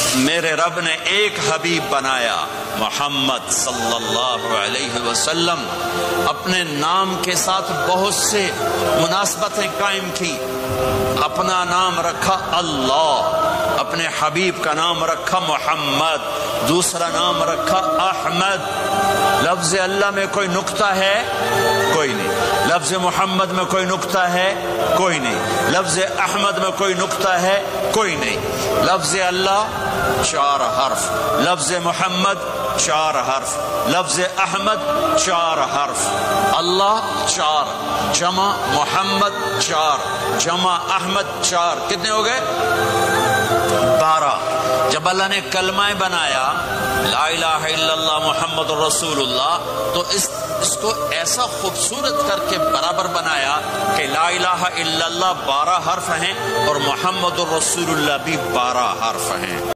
میرے رب نے ایک حبیب بنایا محمد صلی اللہ علیہ وسلم، اپنے نام کے ساتھ بہت سے مناسبتیں قائم کی۔ اپنا نام رکھا اللہ، اپنے حبیب کا نام رکھا محمد، دوسرا نام رکھا احمد۔ لفظ اللہ میں کوئی نکتہ ہے؟ کوئی نہیں۔ لفظ محمد میں کوئی نکتہ ہے؟ کوئی نہیں۔ لفظ احمد میں کوئی نکتہ ہے؟ کوئی نہیں۔ لفظ اللہ 4 حرف، لفظ محمد 4 حرف، لفظ احمد 4 حرف۔ اللہ 4 جمع محمد 4 جمع احمد 4، کتنے ہو گئے؟ 12۔ جب اللہ نے کلمہ بنایا لا الہ الا اللہ محمد الرسول اللہ، تو اس کو ایسا خوبصورت کر کے برابر بنایا کہ لا الہ الا اللہ 12 حرف ہیں اور محمد الرسول اللہ بھی 12 حرف ہیں۔